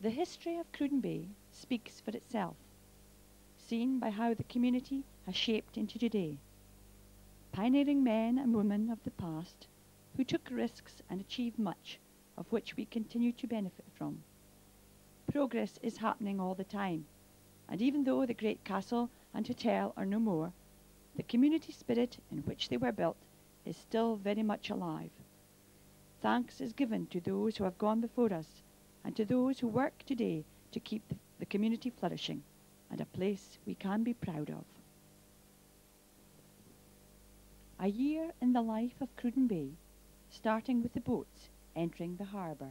The history of Cruden Bay speaks for itself, seen by how the community has shaped into today. Pioneering men and women of the past who took risks and achieved much, of which we continue to benefit from. Progress is happening all the time, and even though the great castle and hotel are no more, the community spirit in which they were built is still very much alive. Thanks is given to those who have gone before us and to those who work today to keep the community flourishing and a place we can be proud of. A year in the life of Cruden Bay, starting with the boats entering the harbour.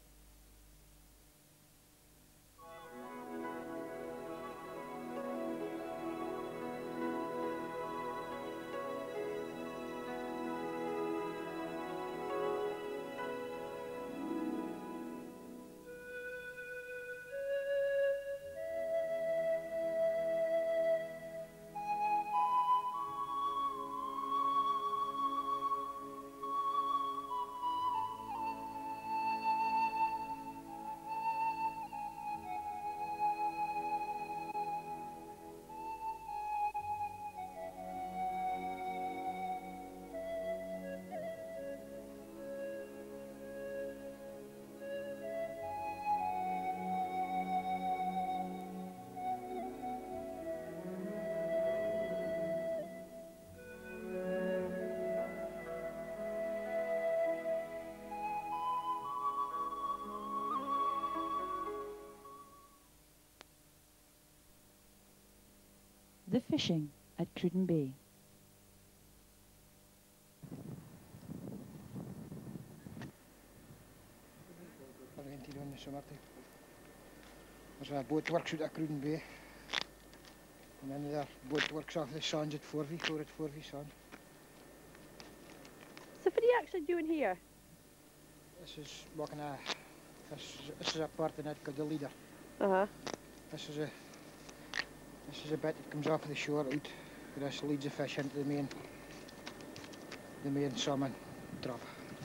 The fishing at Cruden Bay. There's a boat works out at Cruden Bay. And then the boat works off the sands at Forvey, at Forvey Sand. So what are you actually doing here? This is walking a... This is a part in it called the leader. Uh-huh. This is a bit that comes off the shore out. This leads the fish into the main salmon trough.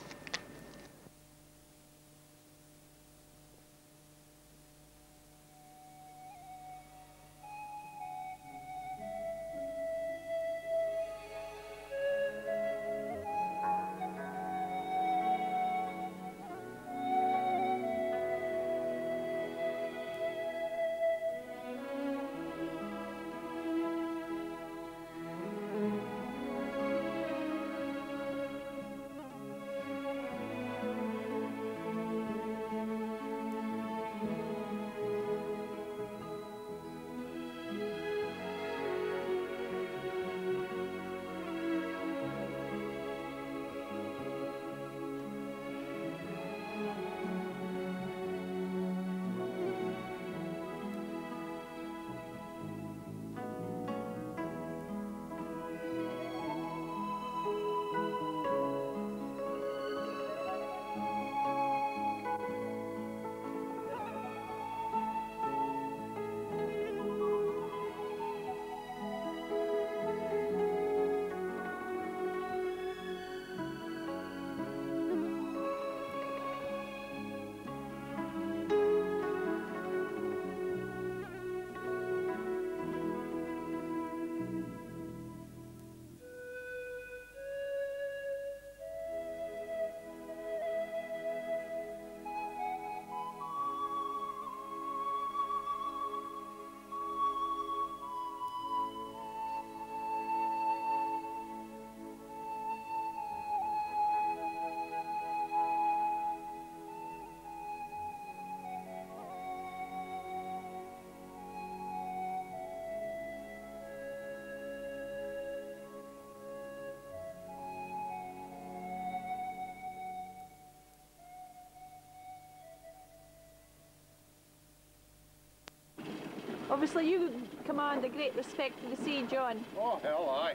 Obviously you command a great respect for the sea, John. Oh, hell aye.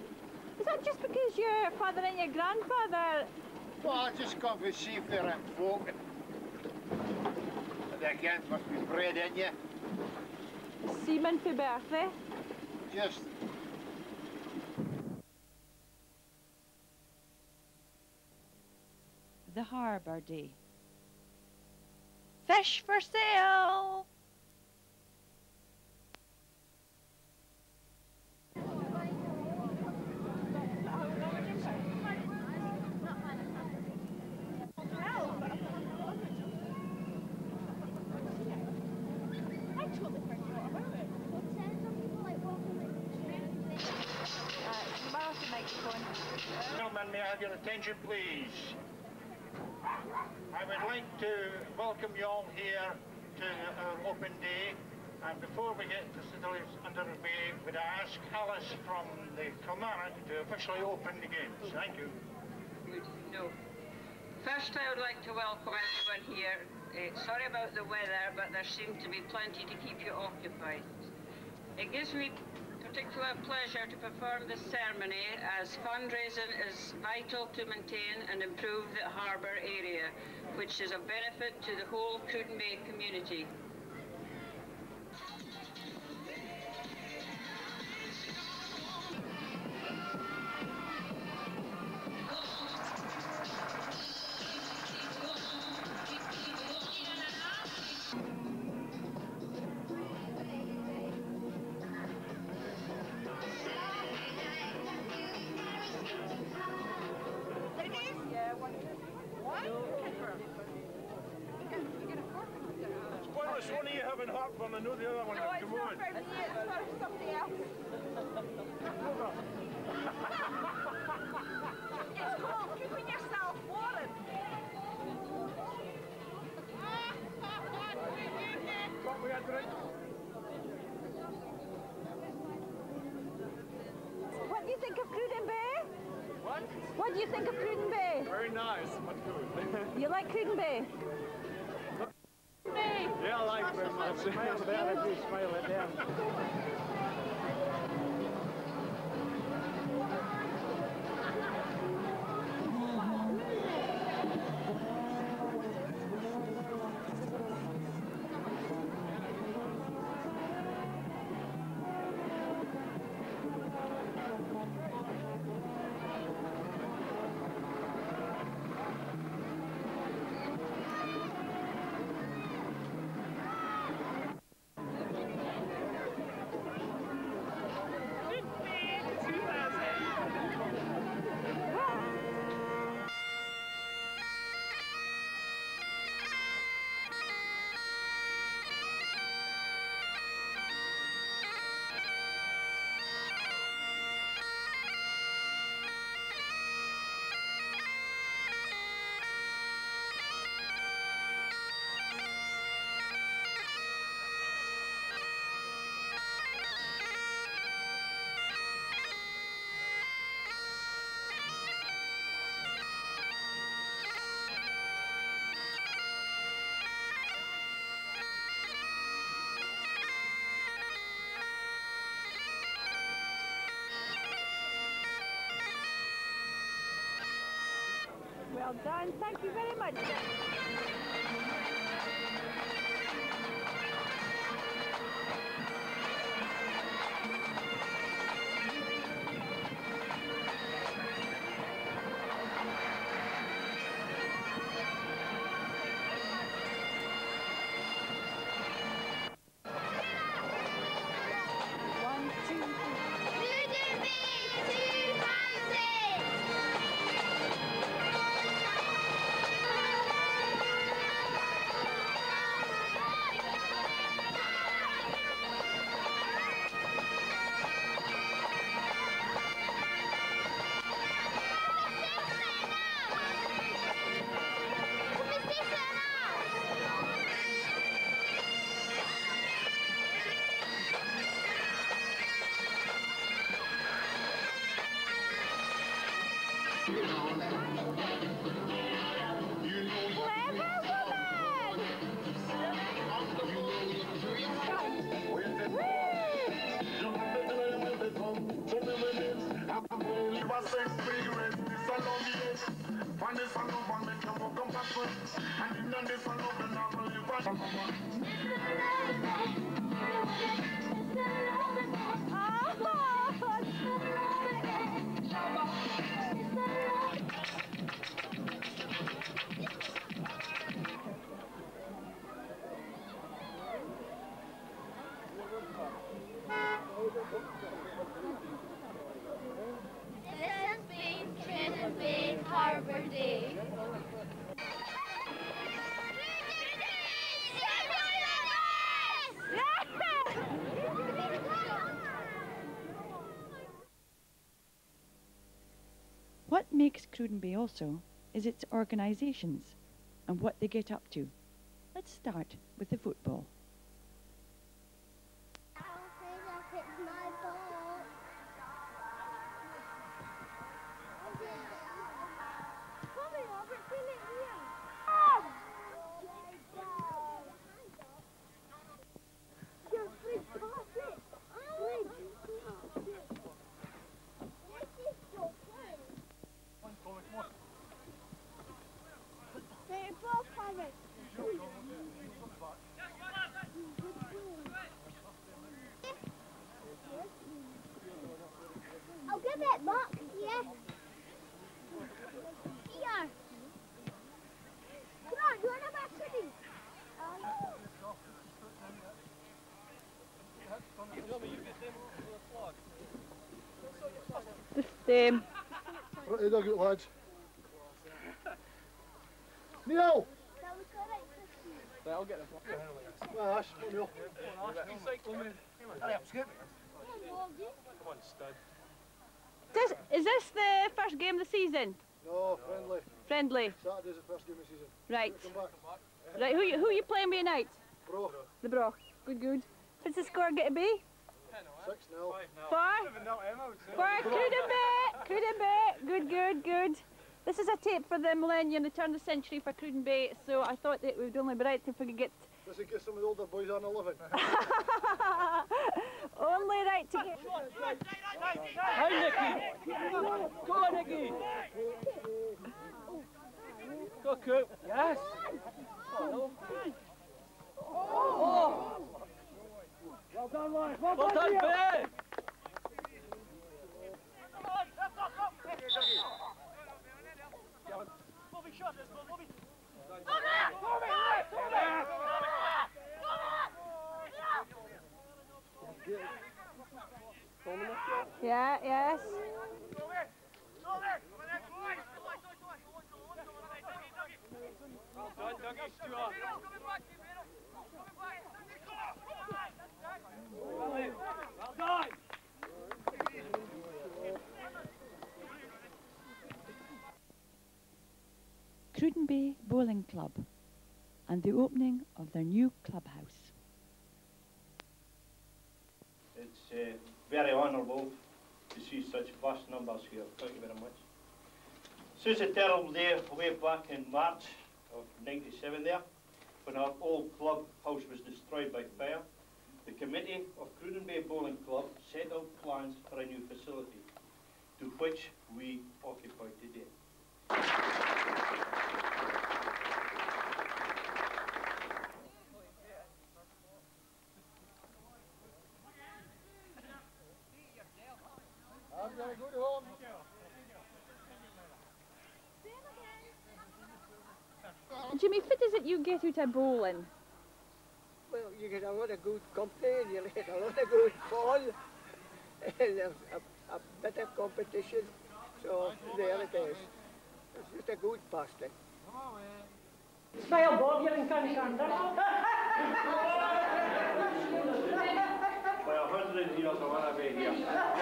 Is that just because your father and your grandfather... Well, I just come to see if they're in folk. And again, must be bred in you. Seaman for birth, eh? Just... The Harbour Day. Fish for sale! Gentlemen, may I have your attention, please? I would like to welcome you all here to our open day. And before we get the facilities underway, would I ask Alice from the Kilmarnock to officially open the games? Thank you. Good. No. First, I would like to welcome everyone here. Sorry about the weather, but there seems to be plenty to keep you occupied. It gives me particular pleasure to perform this ceremony, as fundraising is vital to maintain and improve the harbour area, which is a benefit to the whole Cruden Bay community. Which one are you having hot from? I know the other one. No, it's not for me, it's for somebody else. It's called keeping yourself warm. What we had drink? What do you think of Cruden Bay? What? What do you think of Cruden Bay? Very nice, but good. You like Cruden Bay? Yeah, I like it very much. Smile there, I do smile at them. Well done, thank you very much. Harbour Day. What makes Cruden Bay also is its organisations and what they get up to. Let's start with the football. I'll give it back, yes. Here. Come on, you want a battery? Right, dug it, lads. Neil! Right, I'll get the Well, that's Neil. Come on, stud. Is this the first game of the season? No, friendly. Friendly. Saturday's the first game of the season. Right. Come back. Right, who you playing with tonight? Bro. The Broch. Good, good. What's the score going to be? 6-0. For Cruden Bay. Cruden Bay. Good, good, good. This is a tape for the millennium, the turn of the century for Cruden Bay, so I thought that it would only be right if we could get... Does it get some of the older boys on the living? Only right to get... Hi, Nicky! Go on, Nicky! Go, Coop! Yes! Oh, no. Oh! Well done, Ryan! Well done, Ben! Yeah, yes. Well done, Dougie Stewart. Well done! Cruden Bay Bowling Club and the opening of their new clubhouse. It's very honourable to see such vast numbers here. Thank you very much. Since a terrible day way back in March of '97 there, when our old clubhouse was destroyed by fire, the committee of Cruden Bay Bowling Club set out plans for a new facility, to which we occupy today. I'm going to go to home. Jimmy, what is it you get out of bowling? Well, you get a lot of good company and you get a lot of good fun and a bit of competition. So there it is. It's just a good pastime. Speel Bob, you're in County Under. By 100 years I want to be here.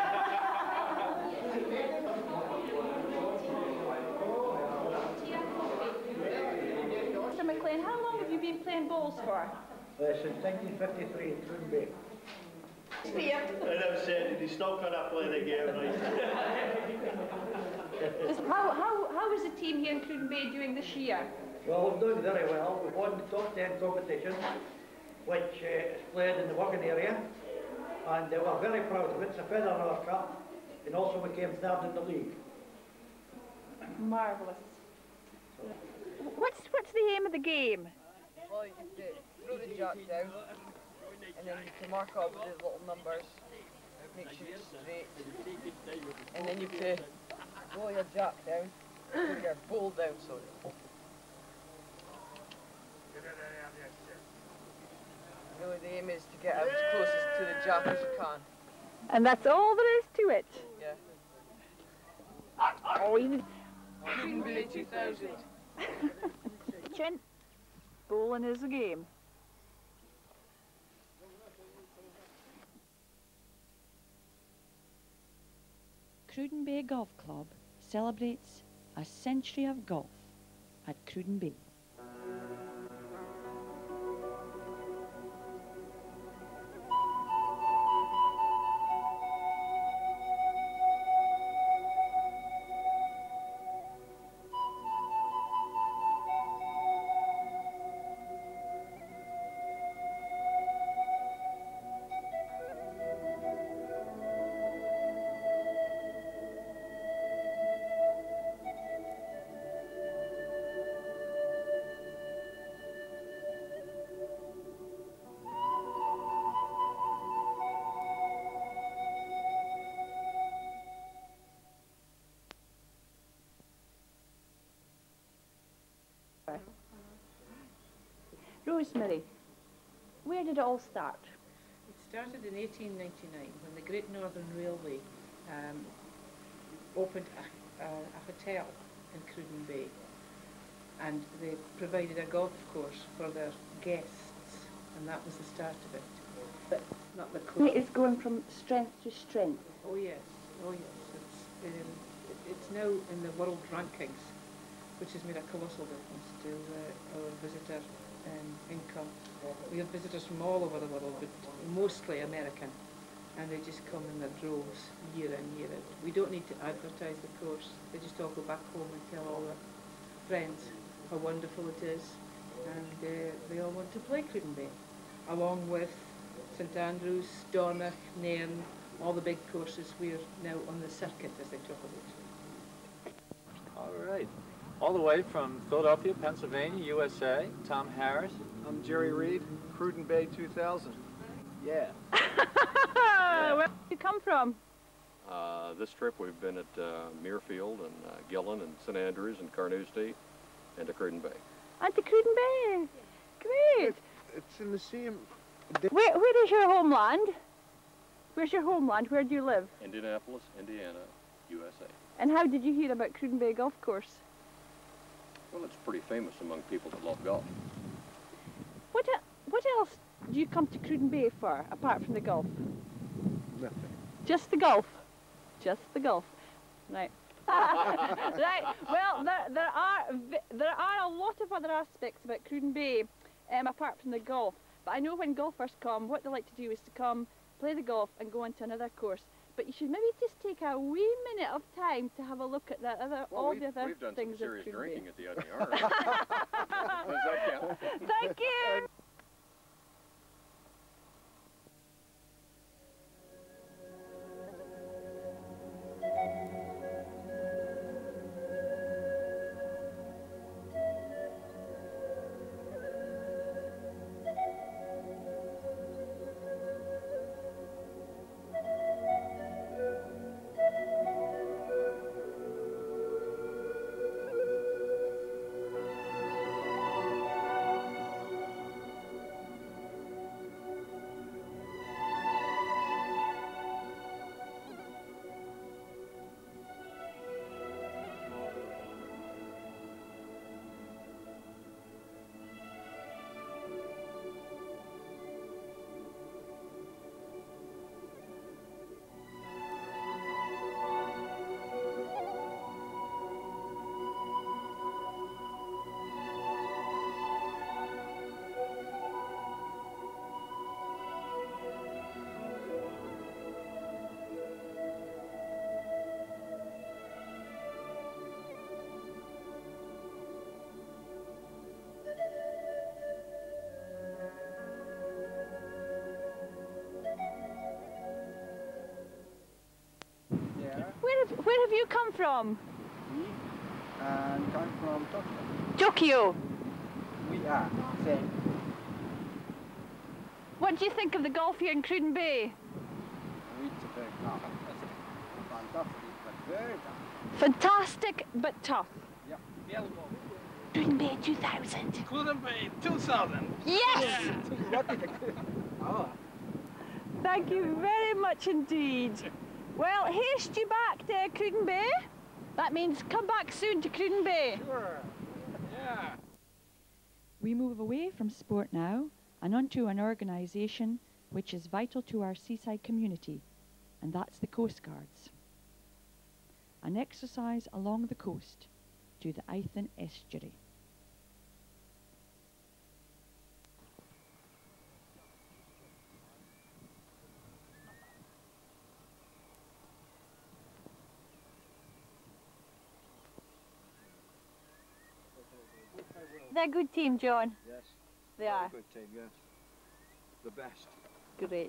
Mr. McLean, how long have you been playing bowls for? Since 1953 in Cruden Bay. And I've said, he's still going to play the game, right? How is the team here in Cruden Bay doing this year? Well, we're doing very well. We've won the top 10 competition, which is played in the working area, and we're very proud of it. It's a feather in our cap, and also we came third in the league. Marvellous. What's the aim of the game? Well, you have to throw the jack down, and then you have to mark up the little numbers, make sure it's straight, and then you have to roll your jack down, put your bowl down, sorry. Really, the aim is to get as closest to the jack as you can. And that's all there is to it? Yeah. Oh, you... Cruden Bay 2000. Chin. Bowling is the game. Cruden Bay Golf Club celebrates a century of golf at Cruden Bay. Rosemary, where did it all start? It started in 1899 when the Great Northern Railway opened a hotel in Cruden Bay, and they provided a golf course for their guests, and that was the start of it. But not the club. It is going from strength to strength. Oh yes, oh yes. It's now in the world rankings, which has made a colossal difference to our visitor income. We have visitors from all over the world, but mostly American, and they just come in their droves year in, year out. We don't need to advertise the course. They just all go back home and tell all their friends how wonderful it is, and they all want to play Cruden Bay, along with St Andrews, Dornoch, Nairn, all the big courses. We're now on the circuit, as they talk about. All right. All the way from Philadelphia, Pennsylvania, USA, Tom Harris. I'm Jerry Reed, Cruden Bay 2000. Yeah. Where did you come from? This trip we've been at Muirfield and Gillen and St Andrews and Carnoustie and to Cruden Bay. And to Cruden Bay. Great. It's in the same... Where is your homeland? Where's your homeland? Where do you live? Indianapolis, Indiana, USA. And how did you hear about Cruden Bay Golf Course? Well, it's pretty famous among people that love golf. What else do you come to Cruden Bay for, apart from the golf? Nothing. Just the golf. Just the golf. Right. Right. Well, there are a lot of other aspects about Cruden Bay, apart from the golf. But I know when golfers come, what they like to do is to come, play the golf, and go on to another course. But you should maybe just take a wee minute of time to have a look at that all the other we've done things. Some serious drinking at the IDR. Does that count? Thank you. Where have you come from? Me? And I'm from Tokyo. Tokyo. We are. Same. What do you think of the golf here in Cruden Bay? It's very tough. Fantastic, but very tough. Fantastic, but tough. Yeah. Yellow ball. Cruden Bay 2000. Cruden Bay 2000. Yes! Oh. Thank you very much indeed. Well, haste you back to Cruden Bay. That means come back soon to Cruden Bay. Sure. Yeah. We move away from sport now and onto an organisation which is vital to our seaside community, and that's the Coast Guards. An exercise along the coast to the Eithne estuary. They're a good team, John. Yes. They are. Good team, yes. The best. Great.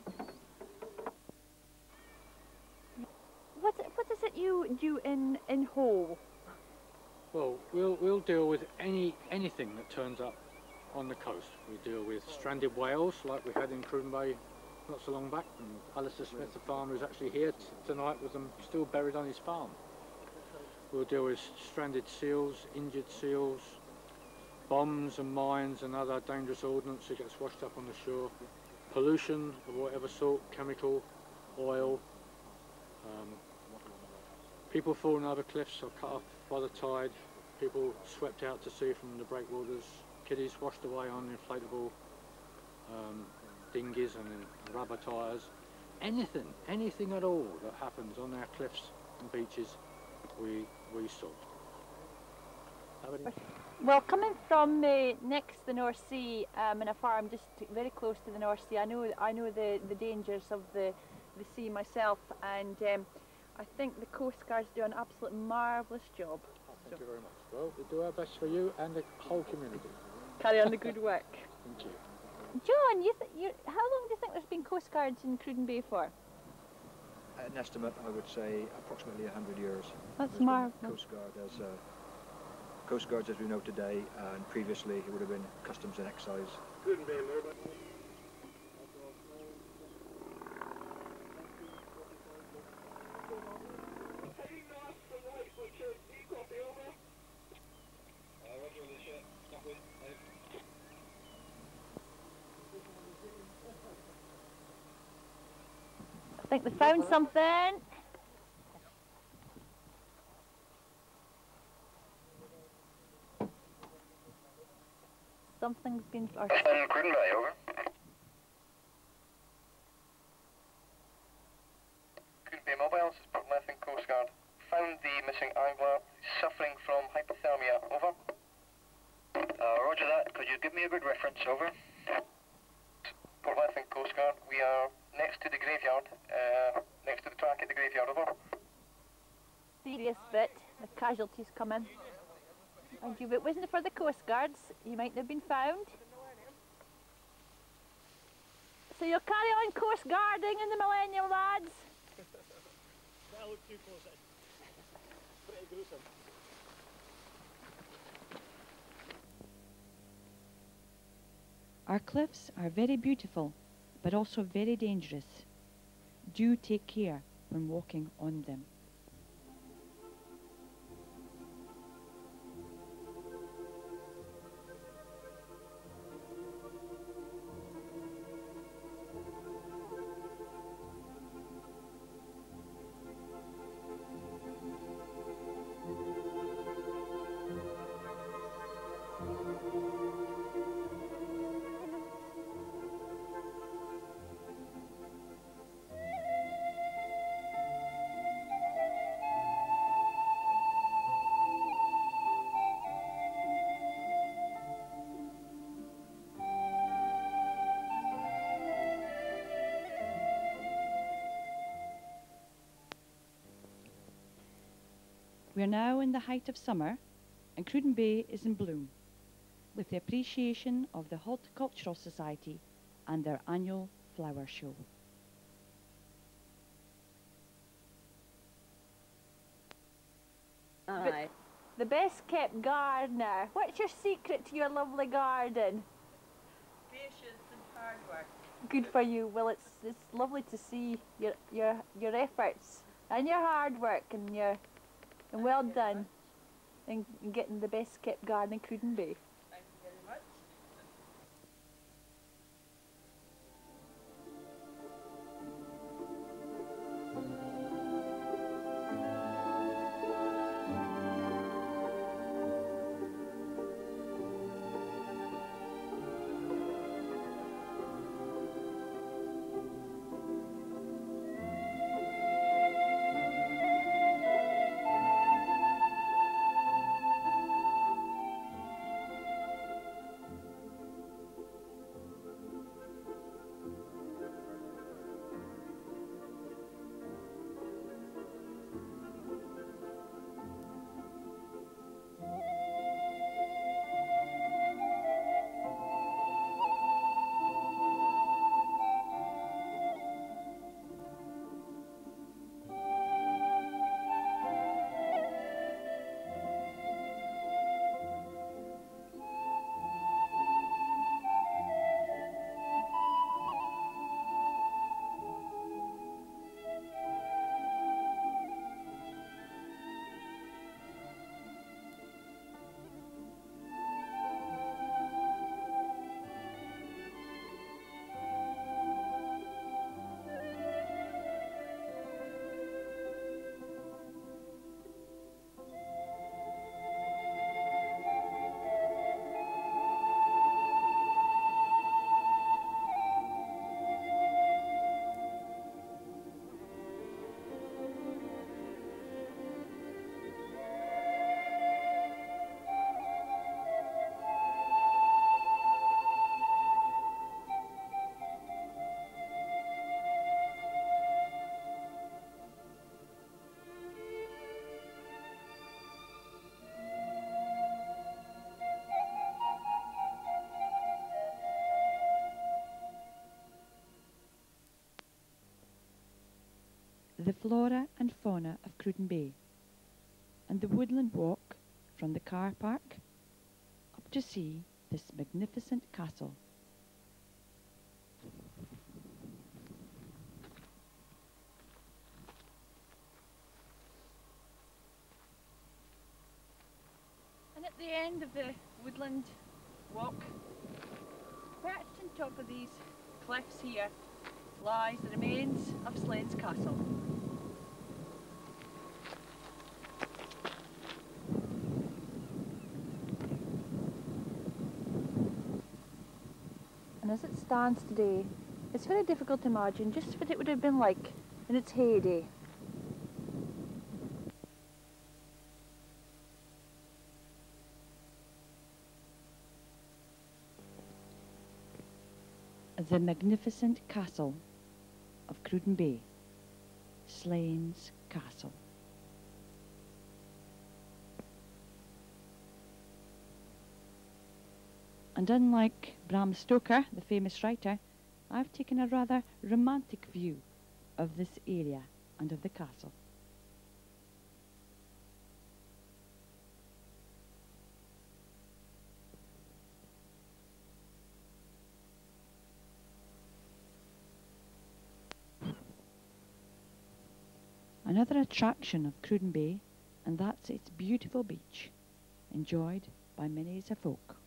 What is it you do in Hull? Well, we'll deal with anything that turns up on the coast. We deal with stranded whales like we had in Cruden Bay not so long back. And Alistair Smith, the farmer, is actually here tonight with them still buried on his farm. We'll deal with stranded seals, injured seals, bombs and mines and other dangerous ordnance that gets washed up on the shore, pollution of whatever sort, chemical, oil, people falling over cliffs or cut off by the tide, people swept out to sea from the breakwaters, kiddies washed away on inflatable dinghies and rubber tyres, anything at all that happens on our cliffs and beaches, we sort. Well, coming from next to the North Sea, in a farm just very close to the North Sea, I know the dangers of the sea myself, and I think the Coast Guards do an absolute marvellous job. Thank you very much. Well, we do our best for you and the whole community. Carry on the good work. Thank you. John, how long do you think there's been Coast Guards in Cruden Bay for? An estimate, I would say, approximately 100 years. That's marvellous. Coast Guards as we know today, and previously it would have been Customs and Excise. Couldn't be more, but... I think they found something. Something's been... Cruden Bay, over. Cruden Bay Mobile, this is Port Lething Coast Guard. Found the missing angler suffering from hypothermia, over. Roger that, could you give me a good reference, over? Port Lething Coast Guard, we are next to the graveyard, next to the track at the graveyard, over. Serious bit, the casualties come in. And if it wasn't for the Coast Guards, you might have been found. So you'll carry on coast guarding in the millennium, lads. That looked too close. Pretty gruesome. Our cliffs are very beautiful, but also very dangerous. Do take care when walking on them. We are now in the height of summer, and Cruden Bay is in bloom, with the appreciation of the Horticultural Society and their annual flower show. Aye. The best kept gardener. What's your secret to your lovely garden? Patience and hard work. Good for you. Well, it's lovely to see your efforts and your hard work and well done in getting the best kept garden in Cruden Bay. Thank you very much. flora and fauna of Cruden Bay, and the woodland walk from the car park up to see this magnificent castle. And at the end of the woodland walk, perched on top of these cliffs here, lies the remains of Slains Castle. And as it stands today, it's very difficult to imagine just what it would have been like in its heyday. The magnificent castle of Cruden Bay, Slains Castle. And unlike Bram Stoker, the famous writer, I've taken a rather romantic view of this area and of the castle. Another attraction of Cruden Bay, and that's its beautiful beach, enjoyed by many as a folk.